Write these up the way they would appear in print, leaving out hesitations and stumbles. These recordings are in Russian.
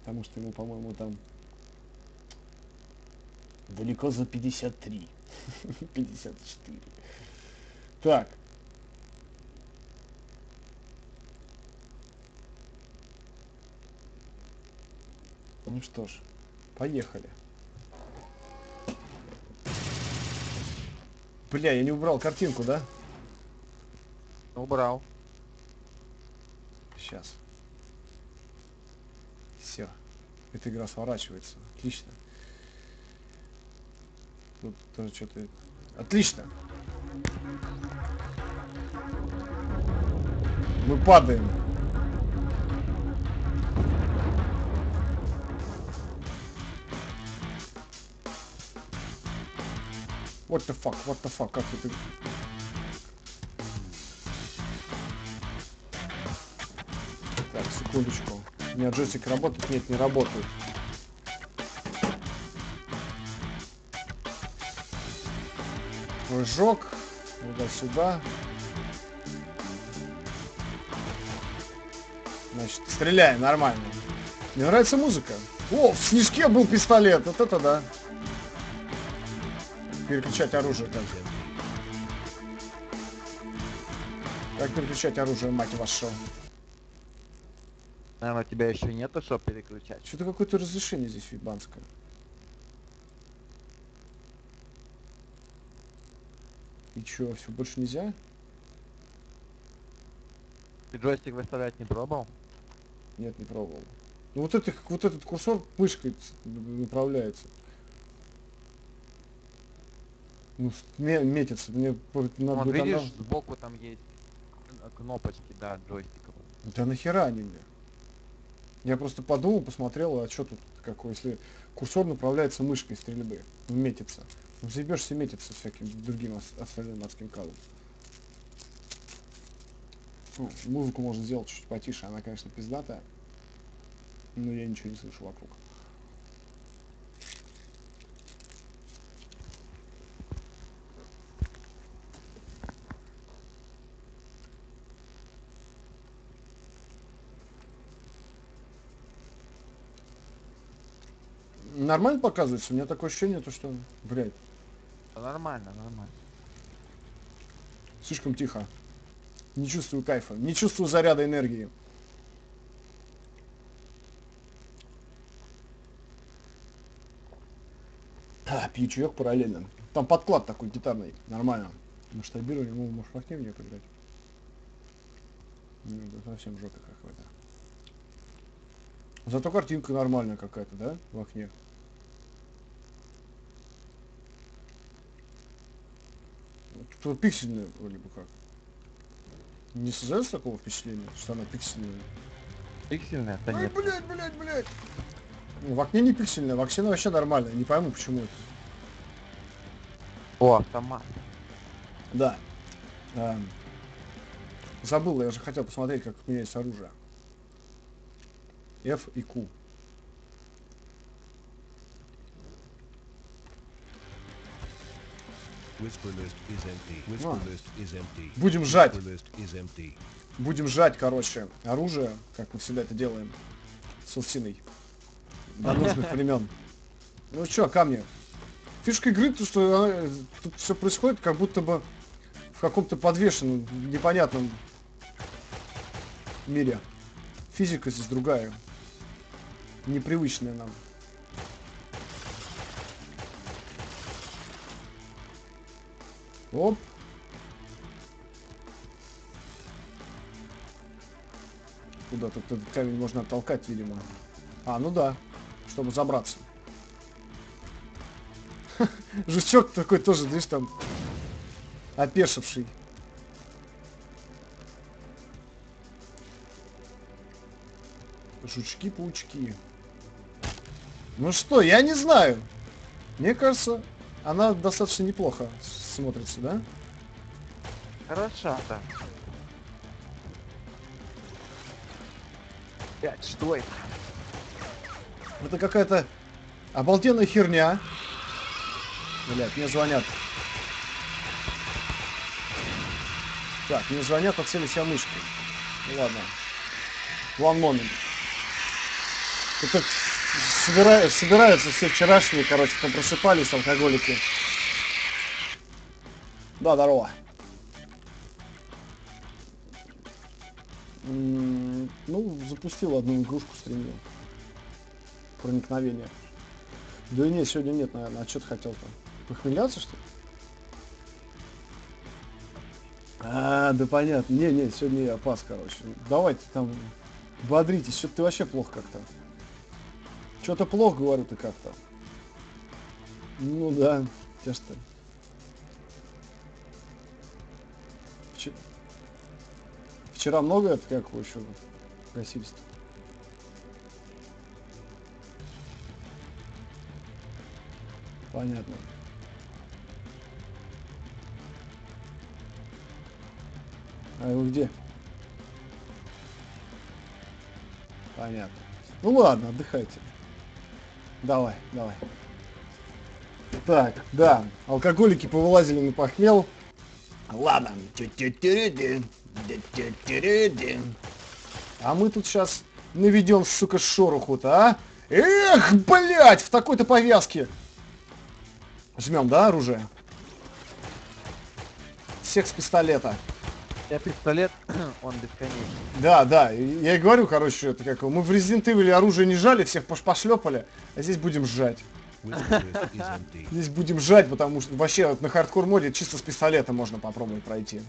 Потому что ему, по-моему, там далеко за 53. 54. Так. Ну что ж, поехали. Бля, я не убрал картинку, да? Убрал. Сейчас. Все. Эта игра сворачивается. Отлично. Тут тоже что-то... Отлично. Мы падаем. What the fuck, как это... Так, секундочку. У меня джойстик работает? Нет, не работает. Прыжок. Туда-сюда. Значит, стреляем, нормально. Мне нравится музыка. О, в снежке был пистолет. Вот это да. Переключать оружие как? Как переключать оружие, мать вашу? Наверное, у тебя еще нету, чтобы переключать. Что-то какое-то разрешение здесь вибанское. И чё, все больше нельзя? Ты джойстик выставлять не пробовал? Нет, не пробовал. Ну вот, вот этот курсор мышкой направляется. Ну, метится. Мне надо Вот будет видишь, она... сбоку там есть кнопочки, да, джойстиков. Да нахера они мне? Я просто подумал, посмотрел, а что тут какой, если курсор направляется мышкой стрельбы, метится. Ну, заебешься метиться всяким другим остальным адским калом. Ну, музыку можно сделать чуть потише, она, конечно, пиздатая. Но я ничего не слышу вокруг. Нормально показывается? У меня такое ощущение, то что, блядь, Да нормально, нормально. слишком тихо. Не чувствую кайфа, не чувствую заряда энергии. Пью чаек параллельно. Там подклад такой гитарный, нормально. Масштабирование, можешь в окне мне поиграть. Ну, это совсем жопа какой-то. Зато картинка нормальная какая-то, да, в окне? Тут пиксельная вроде бы как. Не создается такого впечатления, что она пиксельная? Пиксельная? Да Ай, нет. блядь. Ну, в окне не пиксельная, в окне вообще нормально. Не пойму, почему это. О, автомат. Да. Забыл, я же хотел посмотреть, как меняется оружие. F и Q. Будем жать. Будем жать, короче, оружие, как мы всегда это делаем. С Алсиной. До нужных времен. Ну чё, камни? Фишка игры, то, что тут все происходит, как будто бы в каком-то подвешенном, непонятном мире. Физика здесь другая. Непривычная нам. Оп. Куда тут этот камень можно оттолкать, видимо. А, ну да. Чтобы забраться. Жучок такой тоже, видишь, там опешивший. Жучки-паучки. Ну что, я не знаю. Мне кажется, она достаточно неплохо смотрится, да? Хорошо, да. Блять, что это? Это какая-то обалденная херня. Блять, мне звонят. Так, мне звонят, отцели себя мышкой. Ну ладно. One moment. Это собираются все вчерашние, короче, там просыпались алкоголики. Да, здорово. Ну, запустил одну игрушку, стримил. Проникновение. Да нет, сегодня нет, наверное. А что ты хотел-то? Похмеляться, что ли? А, да понятно. Не, сегодня я пас, короче. Давайте там бодритесь. Что-то ты вообще плохо как-то. Что-то плохо, говорю, ты как-то. Ну да, что. Вчера много это как еще гасильство. Понятно. А вы где? Понятно. Ну ладно, отдыхайте. Давай. Так, да, алкоголики повылазили на похмел. Ладно. А мы тут сейчас наведем, сука, шороху-то, а? Эх, блять, в такой-то повязке. Жмем, да, оружие? Всех с пистолета. Я пистолет, он бесконечный. Да, я и говорю, короче, это как мы в Resident Evil оружие не жали, всех пошлепали, а здесь будем сжать. Здесь будем жать, потому что вообще вот на хардкор моде чисто с пистолета можно попробовать пройти.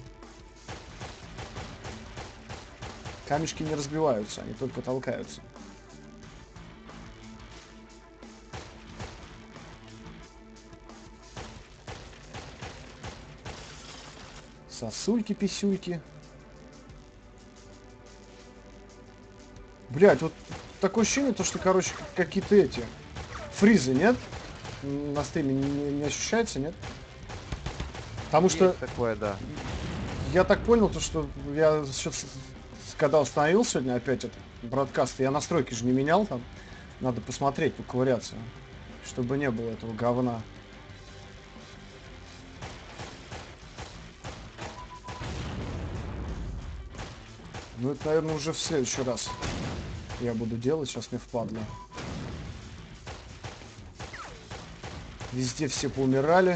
Камешки не разбиваются, они только толкаются. Сосульки-писюльки. Блять, вот такое ощущение, то, что, короче, какие-то эти фризы, нет? На стриме не ощущается, нет? Потому Есть что такое, да. я так понял, то, что я когда установил сегодня опять этот бродкаст, я настройки же не менял там. Надо посмотреть, поковыряться, чтобы не было этого говна. Ну это, наверное, уже в следующий раз я буду делать, сейчас мне впадло. Везде все поумирали.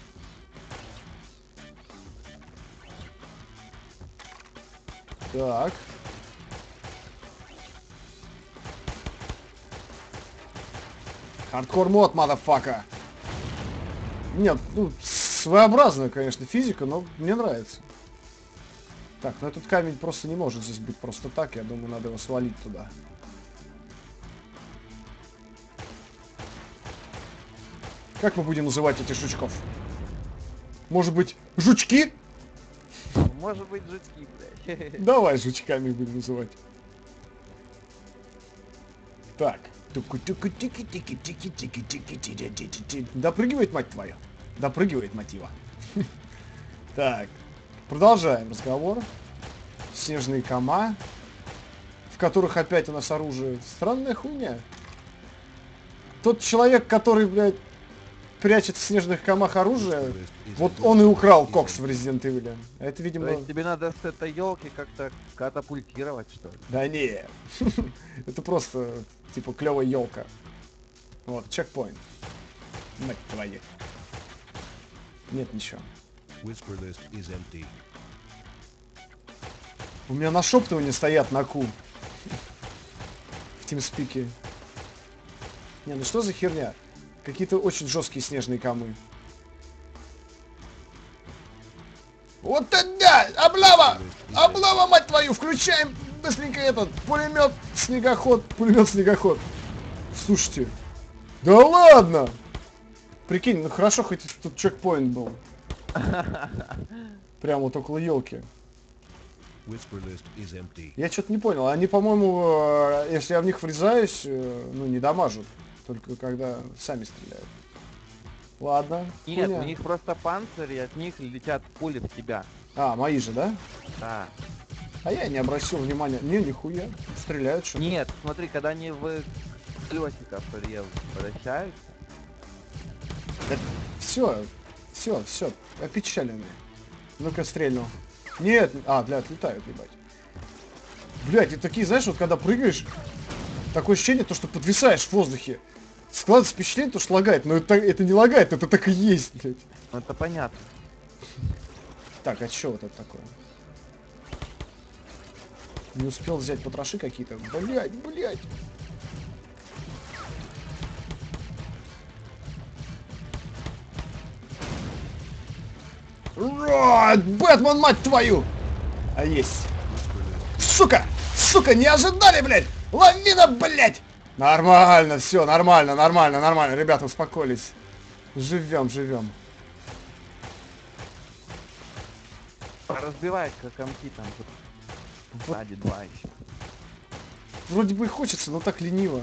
Так. Хардкор мод, мадафака. Нет, ну, своеобразная, конечно, физика, но мне нравится. Так, ну этот камень просто не может здесь быть просто так. Я думаю, надо его свалить туда. Как мы будем называть этих жучков? Может быть, жучки? Может быть, жучки, блядь. Давай жучками будем называть. Так. Допрыгивает, мать твою. Допрыгивает, мотива. Так. Продолжаем разговор. Снежные кома, в которых опять у нас оружие. Странная хуйня. Тот человек, который, блядь, прячет в снежных комах оружие, вот он и украл кокс в Resident Evil. Это, видимо... То есть тебе надо с этой елки как-то катапультировать, что ли? Да не. Это просто, типа, клевая елка. Вот, чекпоинт. Мать твою. Нет ничего. У меня нашептывания стоят на Q. В TeamSpeak. Не, ну что за херня? Какие-то очень жесткие снежные камы. Вот это! Облава! Облава, мать твою! Включаем быстренько этот пулемет, снегоход. Пулемет-снегоход. Слушайте. Да ладно! Прикинь, ну хорошо, хоть тут чекпоинт был. Прямо вот около елки. Я что-то не понял. Они, по-моему, если я в них врезаюсь, ну, не дамажут. Только когда сами стреляют. Ладно. Нет, хуйня. у них просто панцирь, и от них летят пули в тебя. А, мои же, да? Да. А я не обратил внимания. Не, нихуя. Стреляют что-то. Нет, смотри, когда они в колесико превращаются. Все. Опечаленные. Ну-ка, стрельну. Нет. А, блядь, летают, ебать. Блядь, и такие, знаешь, вот когда прыгаешь, Такое ощущение, то, что подвисаешь в воздухе. Складывается впечатление, то, что лагает. Но это не лагает, это так и есть, блядь. Ну это понятно. Так, а что вот это такое? Не успел взять потроши какие-то. Блядь, блядь. Бэтмен, мать твою! А есть. Сука! Сука, не ожидали, блядь! Лавина, блядь! Нормально, все, нормально, нормально, нормально. Ребята, успокоились. Живем, живем. Разбивает как комки там. Вот. Сзади два еще. Вроде бы и хочется, но так лениво.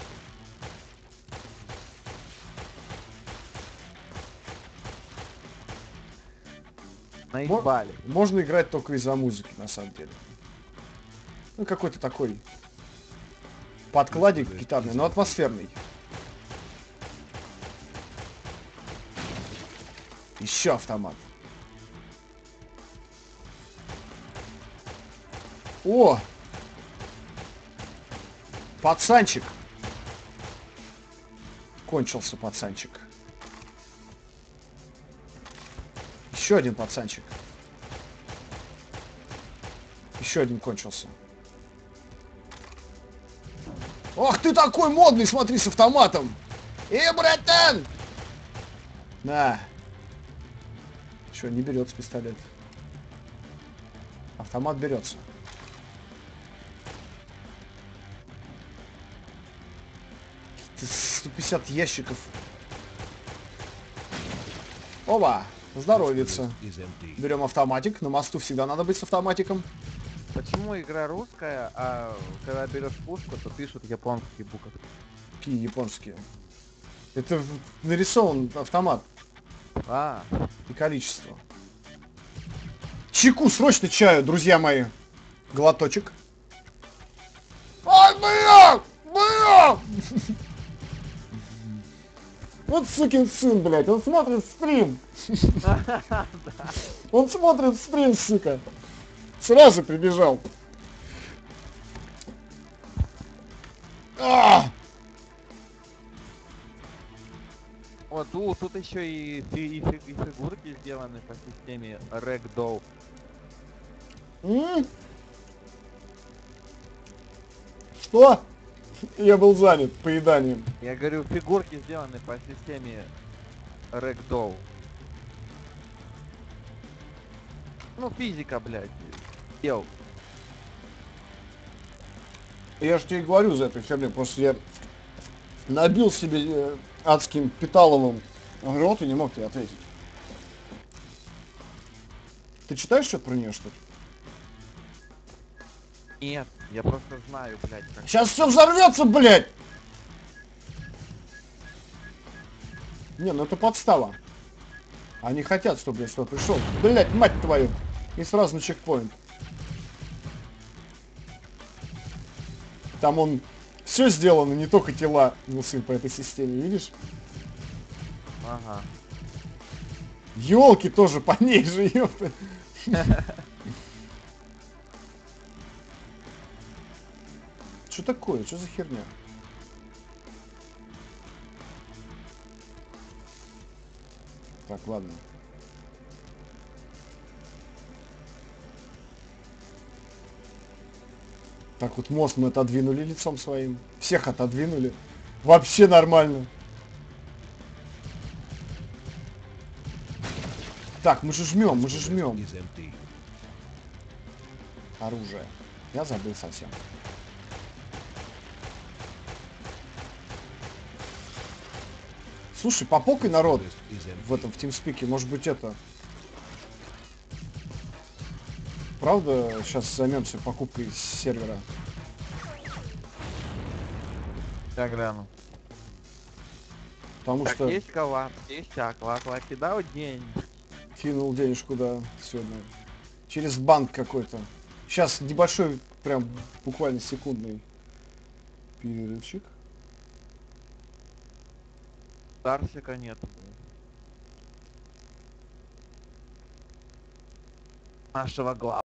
Наебали. Можно играть только из-за музыки, на самом деле. Ну, какой-то такой подкладик гитарный, но атмосферный. Еще автомат. О! Пацанчик. Кончился пацанчик. Еще один пацанчик. Еще один кончился. Ох ты такой модный, смотри, с автоматом. Братан! На. Что, не берется пистолет. Автомат берется. Какие-то 150 ящиков. Оба! Здоровится. Берем автоматик. На мосту всегда надо быть с автоматиком. Почему игра русская, а когда берешь пушку, то пишут японские буквы? Какие японские? Это нарисован автомат. А, И количество. Чайку, срочно чаю, друзья мои. Глоточек. Ай, бля! Бля! Вот сукин сын, блядь, он смотрит стрим. Он смотрит стрим, сука. Сразу прибежал. вот тут еще и фигурки сделаны по системе Ragdoll. Что? Я был занят поеданием. Я говорю, фигурки сделаны по системе Ragdoll. Ну, физика, блядь. Йоу. Я же тебе говорю за эту херню, просто я набил себе адским питаловым рот и не мог тебе ответить. Ты читаешь что-то про нее, что ли? Нет, я просто знаю, блядь, как... Сейчас все взорвется, блядь! Не, ну это подстава. Они хотят, чтобы я сюда пришел. Блядь, мать твою! И сразу на чекпоинт. Там он все сделано, не только тела, ну сын, по этой системе, видишь? Ага. Ёлки тоже по ней же, ёпта. Что такое? Что за херня? Так, ладно. Так вот мост мы отодвинули лицом своим. Всех отодвинули. Вообще нормально. Так, мы же жмем, мы же жмем. Оружие. Я забыл совсем. Слушай, попокой народ в этом, в TeamSpeak, может быть это... Правда, сейчас займемся покупкой сервера? Я гляну. Потому Так, что есть кова, есть аква, кидал день. кинул денежку, да, сегодня. Через банк какой-то. Сейчас небольшой, прям буквально секундный перерывчик. Старсика нет. Нашего глава.